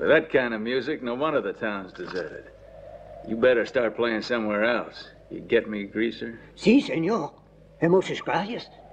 With that kind of music, no wonder the town's deserted. You better start playing somewhere else. You get me, Greaser? Sí, señor. Muchas gracias.